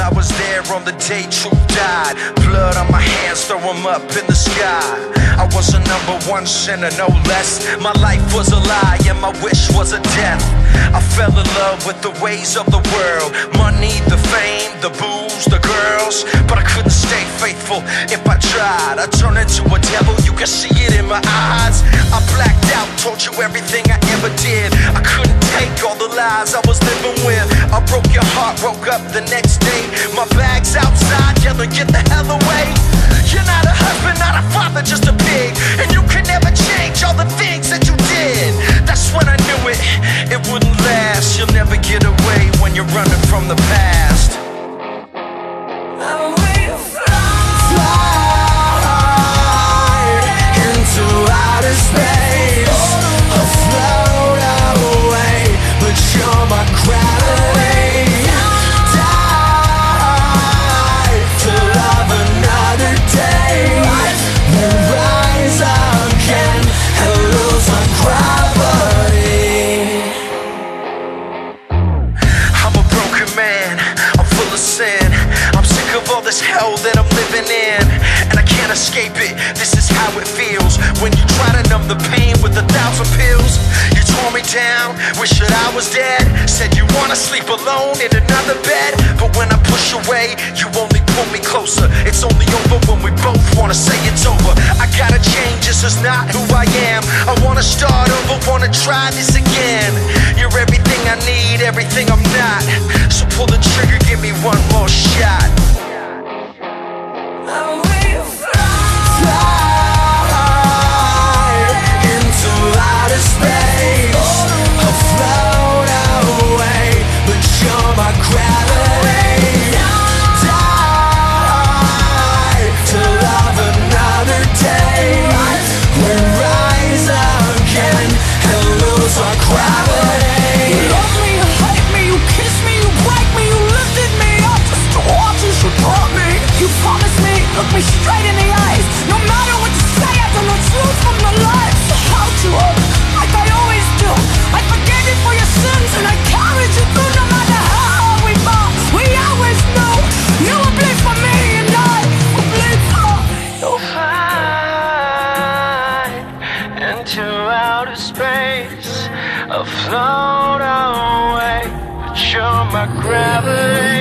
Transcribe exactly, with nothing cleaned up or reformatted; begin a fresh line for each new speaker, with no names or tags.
I was there on the day Truth died. Blood on my hands, throw 'em up in the sky. I was a number one sinner, no less. My life was a lie and my wish was a death. I fell in love with the ways of the world. Money, the fame, the booze, the girls. But I couldn't stay faithful if I tried. I turned into a devil, you can see it in my eyes. I blacked out, told you everything I ever did. I couldn't take all the lies I was living with. I broke your heart, woke up the next day. My bag's outside, yelling, get the hell away. You're not a husband, not a father, just a pig. And you can never change all the things that you did. That's when I knew it, it wouldn't last. You'll never get away when you're running from the past.
Fly into outer space, afloat away, but you're my gravity. Die to love another day, then rise again and lose my gravity.
I'm a broken man, I'm full of sin. I'm sick of all this hell that I'm living in, and I can't escape it. This is how it feels when you try to numb the pain with a thousand pills. You tore me down, wish that I was dead. Said you wanna sleep alone in another bed, but when I push away, you only pull me closer. It's only over when we both wanna say it's over. I gotta change, this is not who I am. I wanna start over, wanna try this again. You're everything I need, everything I'm not. So pull the trigger, give me one more shot.
Fly into outer space, afloat away, but you're my gravity. Die to love another day, we rise again and lose our gravity.
You love me, you hate me, you kiss me, you break me, you lifted me up just to watch you support me. You promised me, look me straight in the eyes. No matter what you say, I know the truth from the lies. So how'd you up, like I always do. I forgave you for your sins and I carried you through. No matter how hard we fall, we always knew you would bleed for me and I would bleed for you.
Fly into outer space, afloat away, but you're my gravity.